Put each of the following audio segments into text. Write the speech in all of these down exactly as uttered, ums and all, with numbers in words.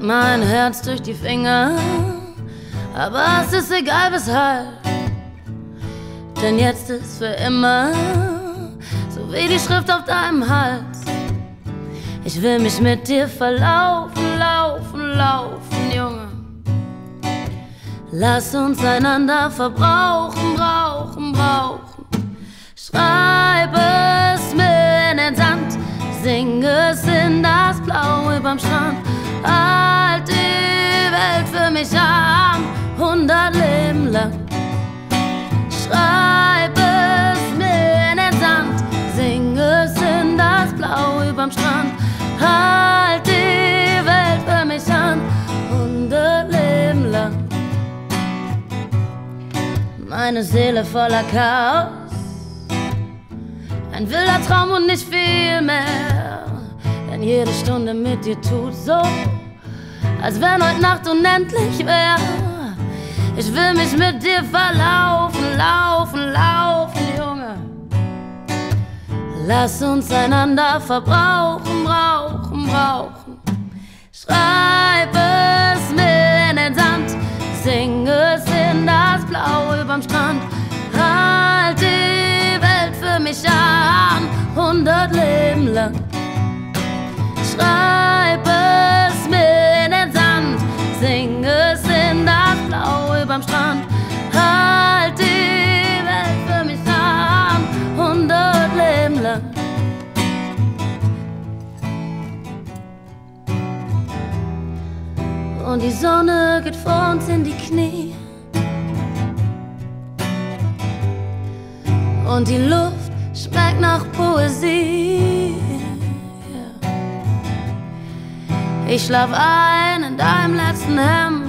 mein Herz durch die Finger, aber es ist egal weshalb, denn jetzt ist für immer, so wie die Schrift auf deinem Hals. Ich will mich mit dir verlaufen, laufen, laufen, Junge. Lass uns einander verbrauchen, brauchen, brauchen. Schreib es mir in den Sand, sing es in das Blau überm Strand. Halt die Welt für mich an, hundert Leben lang. Schreib es mir in den Sand, sing es in das Blau überm Strand. Halt die Welt für mich an, hundert Leben lang. Meine Seele voller Chaos, ein wilder Traum und nicht viel mehr. Denn jede Stunde mit dir tut so, als wenn heute Nacht unendlich wär. Ich will mich mit dir verlaufen, laufen, laufen, Junge. Lass uns einander verbrauchen, brauchen, brauchen. Schreib es mir in den Sand, sing es in das Blau überm Strand. Halt die Welt für mich an, hundert Leben lang. Schreib es mir in den Sand, sing es in das Blau überm Strand. Halt die Welt für mich an, hundert Leben lang. Und die Sonne geht vor uns in die Knie. Und die Luft schmeckt nach Poesie. Ich schlaf ein in deinem letzten Hemd,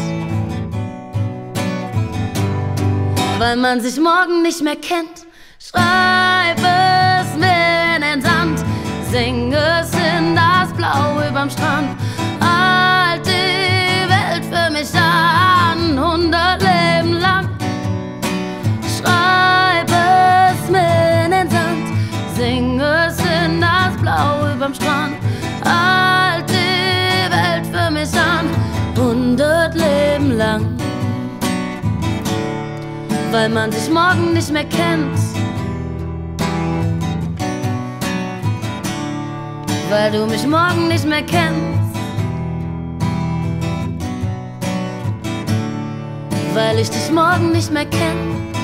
weil man sich morgen nicht mehr kennt. Schreib es mir in den Sand, sing es in das Blau überm Strand. Halt die Welt für mich an, hundert Leben lang. Schreib es mir in den Sand, sing es in das Blau überm Strand. Halt die Welt für mich an, hundert Leben lang. Weil man sich morgen nicht mehr kennt, weil du mich morgen nicht mehr kennst, weil ich dich morgen nicht mehr kenn.